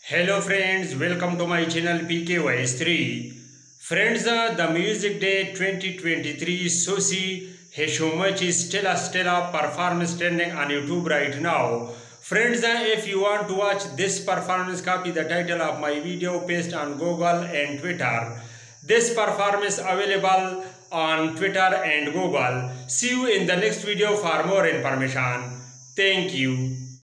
Hello friends, welcome to my channel PKY3. Friends, the Music Day 2023 Sushi has so much Stella performance trending on YouTube right now. Friends, if you want to watch this performance, copy the title of my video, paste on Google and Twitter. This performance available on Twitter and Google. See you in the next video for more information. Thank you.